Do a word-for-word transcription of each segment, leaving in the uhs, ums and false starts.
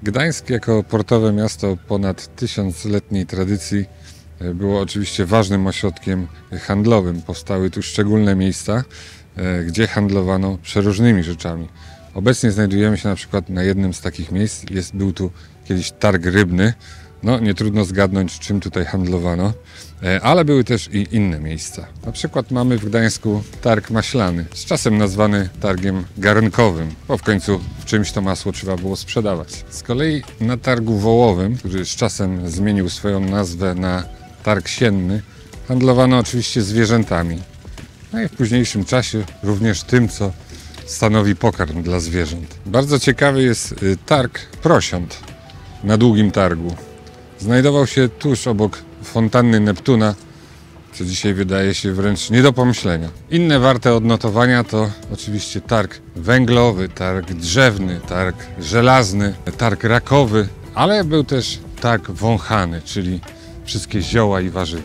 Gdańsk jako portowe miasto o ponad tysiącletniej tradycji było oczywiście ważnym ośrodkiem handlowym. Powstały tu szczególne miejsca, gdzie handlowano przeróżnymi rzeczami. Obecnie znajdujemy się na przykład na jednym z takich miejsc. Jest, był tu kiedyś targ rybny. No, nie trudno zgadnąć, czym tutaj handlowano, ale były też i inne miejsca. Na przykład mamy w Gdańsku targ maślany, z czasem nazwany targiem garnkowym, bo w końcu w czymś to masło trzeba było sprzedawać. Z kolei na targu wołowym, który z czasem zmienił swoją nazwę na targ sienny, handlowano oczywiście zwierzętami. No i w późniejszym czasie również tym, co stanowi pokarm dla zwierząt. Bardzo ciekawy jest targ prosiąt na Długim Targu. Znajdował się tuż obok fontanny Neptuna, co dzisiaj wydaje się wręcz nie do pomyślenia. Inne warte odnotowania to oczywiście targ węglowy, targ drzewny, targ żelazny, targ rakowy, ale był też targ wąchany, czyli wszystkie zioła i warzywa.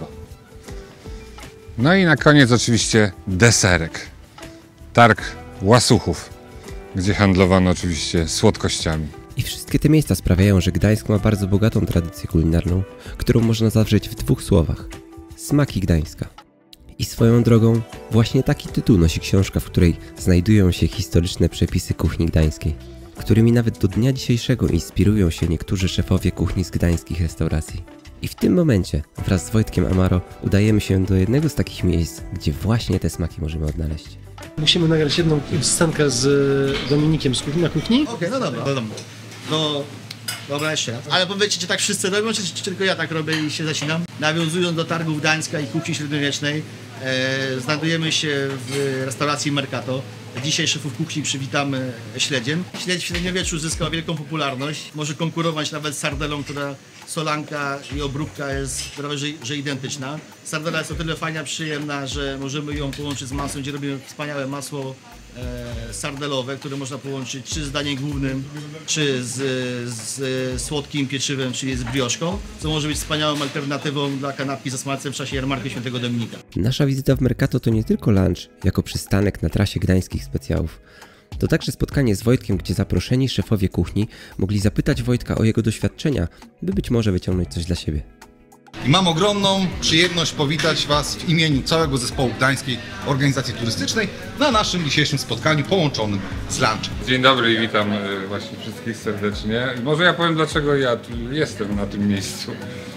No i na koniec oczywiście deserek. Targ łasuchów, gdzie handlowano oczywiście słodkościami. I wszystkie te miejsca sprawiają, że Gdańsk ma bardzo bogatą tradycję kulinarną, którą można zawrzeć w dwóch słowach. Smaki Gdańska. I swoją drogą, właśnie taki tytuł nosi książka, w której znajdują się historyczne przepisy kuchni gdańskiej, którymi nawet do dnia dzisiejszego inspirują się niektórzy szefowie kuchni z gdańskich restauracji. I w tym momencie, wraz z Wojtkiem Amaro, udajemy się do jednego z takich miejsc, gdzie właśnie te smaki możemy odnaleźć. Musimy nagrać jedną scenkę z Dominikiem z kuchni na kuchni. Okej, okay, no dobra, no dobra. No, dobra, jeszcze raz. Ale powiedzcie, czy tak wszyscy robią, czy, czy tylko ja tak robię i się zacinam? Nawiązując do targów Gdańska i kuchni średniowiecznej, e, znajdujemy się w restauracji Mercato. Dzisiaj szefów kuchni przywitamy śledziem. Śledź w średniowieczu zyskał wielką popularność. Może konkurować nawet z sardelą, która solanka i obróbka jest prawie że, że identyczna. Sardela jest o tyle fajna, przyjemna, że możemy ją połączyć z masłem, gdzie robimy wspaniałe masło e, sardelowe, które można połączyć czy z daniem głównym, czy z, z słodkim pieczywem, czyli z brioszką, co może być wspaniałą alternatywą dla kanapki ze smalcem w czasie jarmarku Świętego Dominika. Nasza wizyta w Mercato to nie tylko lunch, jako przystanek na trasie gdańskich specjałów. To także spotkanie z Wojtkiem, gdzie zaproszeni szefowie kuchni mogli zapytać Wojtka o jego doświadczenia, by być może wyciągnąć coś dla siebie. I mam ogromną przyjemność powitać Was w imieniu całego zespołu Gdańskiej Organizacji Turystycznej na naszym dzisiejszym spotkaniu połączonym z lunchem. Dzień dobry i witam właśnie wszystkich serdecznie. Może ja powiem, dlaczego ja tu jestem na tym miejscu.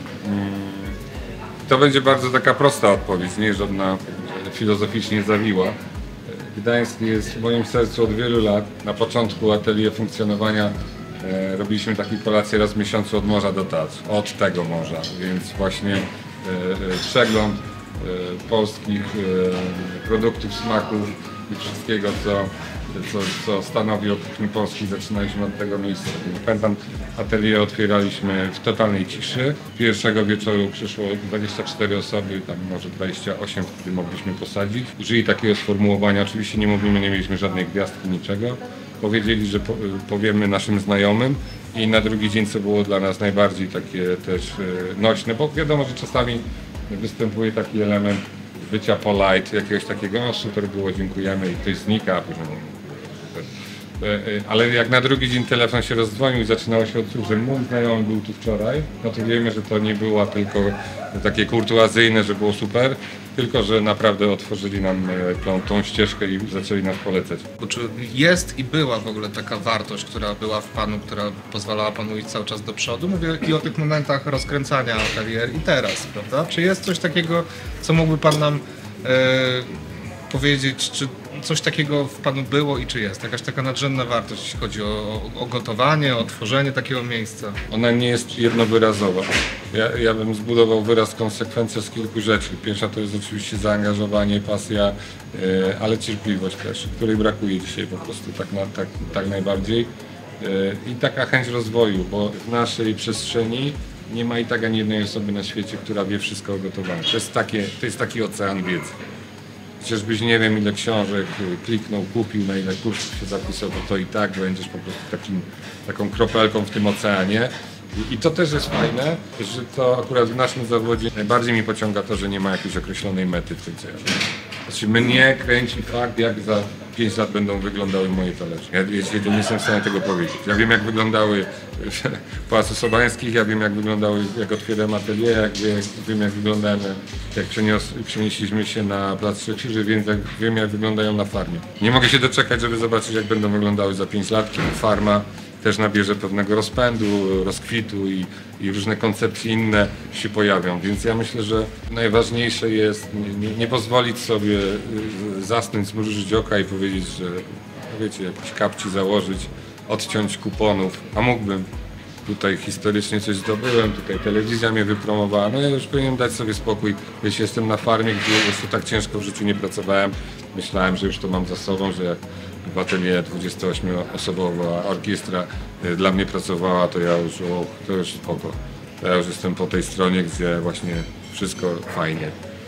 To będzie bardzo taka prosta odpowiedź, nie żadna filozoficznie zawiła. Gdańsk jest w moim sercu od wielu lat. Na początku atelier funkcjonowania e, robiliśmy takie kolacje raz w miesiącu od morza do Tatr, od tego morza, więc właśnie e, e, przegląd e, polskich e, produktów, smaków i wszystkiego, co, co, co stanowi o kuchni polskiej, zaczynaliśmy od tego miejsca. Pamiętam, atelier otwieraliśmy w totalnej ciszy. Pierwszego wieczoru przyszło dwadzieścia cztery osoby, tam może dwadzieścia osiem, wtedy mogliśmy posadzić. Użyli takiego sformułowania, oczywiście nie mówimy, nie mieliśmy żadnej gwiazdki, niczego. Powiedzieli, że po, powiemy naszym znajomym i na drugi dzień, co było dla nas najbardziej takie też nośne, bo wiadomo, że czasami występuje taki element bycia polite, jakiegoś takiego, no super było, dziękujemy i ktoś znika, a później ale jak na drugi dzień telefon się rozdzwonił i zaczynało się od słów, że mój znajomy był tu wczoraj, no to wiemy, że to nie było tylko takie kurtuazyjne, że było super, tylko że naprawdę otworzyli nam tą, tą ścieżkę i zaczęli nas polecać. Czy jest i była w ogóle taka wartość, która była w Panu, która pozwalała Panu iść cały czas do przodu? Mówię i o tych momentach rozkręcania atelier i teraz, prawda? Czy jest coś takiego, co mógłby Pan nam e, powiedzieć, czy coś takiego w Panu było i czy jest? Jakaś taka nadrzędna wartość, jeśli chodzi o, o gotowanie, o tworzenie takiego miejsca? Ona nie jest jednowyrazowa. Ja, ja bym zbudował wyraz konsekwencja z kilku rzeczy. Pierwsza to jest oczywiście zaangażowanie, pasja, yy, ale cierpliwość też, której brakuje dzisiaj po prostu tak, na, tak, tak najbardziej. Yy, I taka chęć rozwoju, bo w naszej przestrzeni nie ma i tak ani jednej osoby na świecie, która wie wszystko o gotowaniu. To jest, takie, to jest taki ocean wiedzy. Chociażbyś nie wiem ile książek kliknął, kupił, na ile kursów się zapisał, to, to i tak będziesz po prostu takim, taką kropelką w tym oceanie. I, I to też jest fajne, że to akurat w naszym zawodzie najbardziej mi pociąga to, że nie ma jakiejś określonej mety w tym, co ja robię. Znaczy mnie kręci fakt, jak za pięć lat będą wyglądały moje talerze. Ja wiecie, nie jestem w stanie tego powiedzieć. Ja wiem, jak wyglądały w Pałacu Sobańskich, ja wiem, jak wyglądały, jak otwierałem atelier, jak wiem, jak wyglądałem, jak przenios, przenieśliśmy się na Plac Trzecich, więc jak, wiem, jak wyglądają na farmie. Nie mogę się doczekać, żeby zobaczyć, jak będą wyglądały za pięć lat, kiedy farma też nabierze pewnego rozpędu, rozkwitu i, i różne koncepcje inne się pojawią. Więc ja myślę, że najważniejsze jest nie, nie, nie pozwolić sobie zasnąć, zmrużyć oka i powiedzieć, że wiecie, jakieś kapci założyć, odciąć kuponów, a mógłbym. Tutaj historycznie coś zdobyłem, tutaj telewizja mnie wypromowała, no ja już powinienem dać sobie spokój. Jeśli jestem na farmie, gdzie po prostu tak ciężko w życiu nie pracowałem, myślałem, że już to mam za sobą, że jak w atelier dwudziestoośmioosobowa orkiestra y, dla mnie pracowała, to ja już, o, to już spoko. To ja już jestem po tej stronie, gdzie właśnie wszystko fajnie.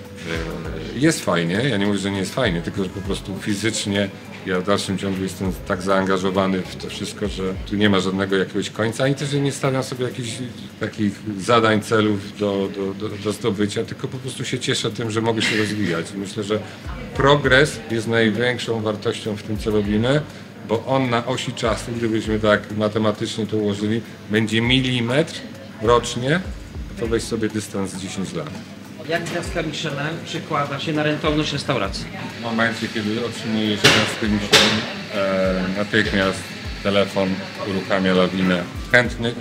Y, jest fajnie, ja nie mówię, że nie jest fajnie, tylko że po prostu fizycznie ja w dalszym ciągu jestem tak zaangażowany w to wszystko, że tu nie ma żadnego jakiegoś końca i też nie stawiam sobie jakichś takich zadań, celów do, do, do, do zdobycia, tylko po prostu się cieszę tym, że mogę się rozwijać. I myślę, że progres jest największą wartością w tym, co robimy, bo on na osi czasu, gdybyśmy tak matematycznie to ułożyli, będzie milimetr rocznie, to weź sobie dystans dziesięć lat. Jak gwiazdka Michelin przekłada się na rentowność restauracji? W momencie, kiedy otrzymujesz gwiazdkę Michelin, e, natychmiast telefon uruchamia lawinę chętnych.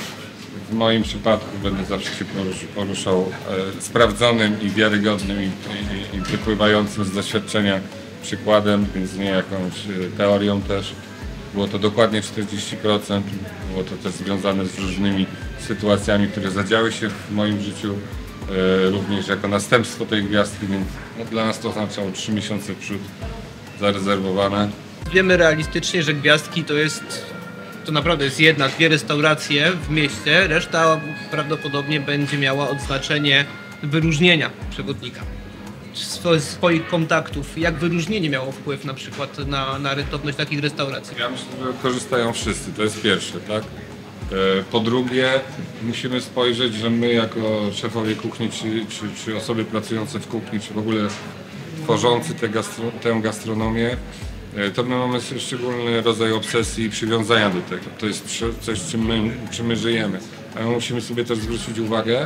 W moim przypadku będę zawsze się porusz, poruszał e, sprawdzonym i wiarygodnym i, i, i wypływającym z doświadczenia przykładem, więc nie jakąś e, teorią też. Było to dokładnie czterdzieści procent, było to też związane z różnymi sytuacjami, które zadziały się w moim życiu. E, również jako następstwo tej gwiazdki, więc no, dla nas to oznaczało trzy miesiące w przód zarezerwowane. Wiemy realistycznie, że gwiazdki to jest, to naprawdę jest jedna, dwie restauracje w mieście, reszta prawdopodobnie będzie miała odznaczenie wyróżnienia przewodnika. Swo, swoich kontaktów, jak wyróżnienie miało wpływ na przykład na, na rentowność takich restauracji? Ja myślę, że korzystają wszyscy, to jest pierwsze, tak? Po drugie, musimy spojrzeć, że my jako szefowie kuchni, czy, czy, czy osoby pracujące w kuchni, czy w ogóle tworzący tę gastro, tę gastronomię, to my mamy szczególny rodzaj obsesji i przywiązania do tego. To jest coś, czym my, czym my żyjemy. Ale musimy sobie też zwrócić uwagę,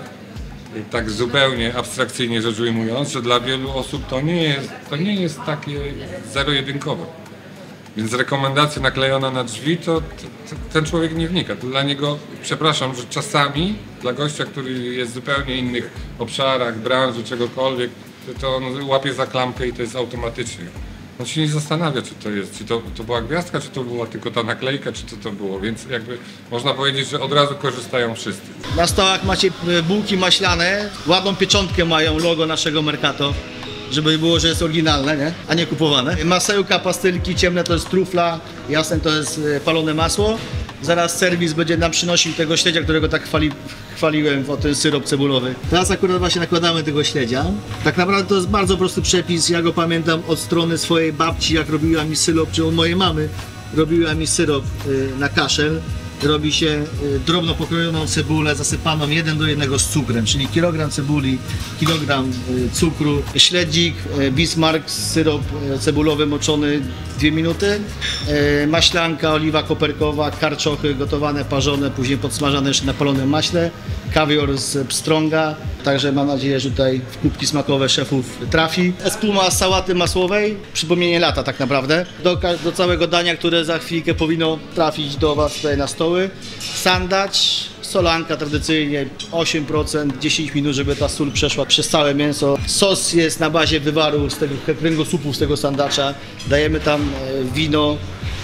tak zupełnie abstrakcyjnie rzecz ujmując, że dla wielu osób to nie jest, to nie jest takie zero-jedynkowe. Więc rekomendacja naklejona na drzwi, to, to, to ten człowiek nie wnika. To dla niego, przepraszam, że czasami dla gościa, który jest w zupełnie innych obszarach, branży, czegokolwiek, to, to on łapie za klamkę i to jest automatycznie. On się nie zastanawia, czy to jest, czy to, to była gwiazdka, czy to była tylko ta naklejka, czy to to było. Więc jakby można powiedzieć, że od razu korzystają wszyscy. Na stołach macie bułki maślane, ładną pieczątkę mają, logo naszego Mercato, żeby było, że jest oryginalne, nie? A nie kupowane. Masełka, pastylki ciemne to jest trufla, jasne to jest palone masło. Zaraz serwis będzie nam przynosił tego śledzia, którego tak chwali, chwaliłem, o ten syrop cebulowy. Teraz akurat właśnie nakładamy tego śledzia. Tak naprawdę to jest bardzo prosty przepis, ja go pamiętam od strony swojej babci, jak robiła mi syrop, czy od mojej mamy robiła mi syrop y, na kaszel. Robi się y, drobno pokrojoną cebulę zasypaną jeden do jednego z cukrem, czyli kilogram cebuli, kilogram y, cukru, śledzik, y, Bismarck, syrop y, cebulowy moczony dwie minuty, y, maślanka, oliwa koperkowa, karczochy gotowane, parzone, później podsmażane jeszcze na palonym maśle, kawior z pstrąga, także mam nadzieję, że tutaj w kubki smakowe szefów trafi. Espuma z sałaty masłowej, przypomnienie lata tak naprawdę, do, do całego dania, które za chwilkę powinno trafić do Was tutaj na stoły. Sandacz, solanka tradycyjnie osiem procent, dziesięć minut, żeby ta sól przeszła przez całe mięso. Sos jest na bazie wywaru z tego kręgosłupu, z tego sandacza. Dajemy tam wino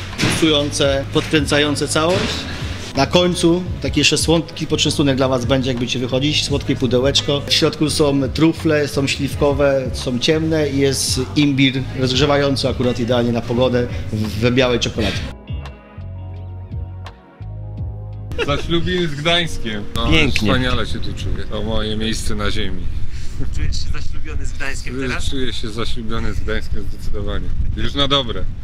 psujące, podkręcające całość. Na końcu taki jeszcze słodki poczęstunek dla Was będzie, jak będziecie wychodzić, słodkie pudełeczko. W środku są trufle, są śliwkowe, są ciemne i jest imbir rozgrzewający akurat idealnie na pogodę w białej czekoladzie. Zaślubiny z Gdańskiem. No, Pięknie. Wspaniale się tu czuję. To moje miejsce na ziemi. Czujesz się zaślubiony z Gdańskiem teraz? Czuję się zaślubiony z Gdańskiem zdecydowanie. Już na dobre.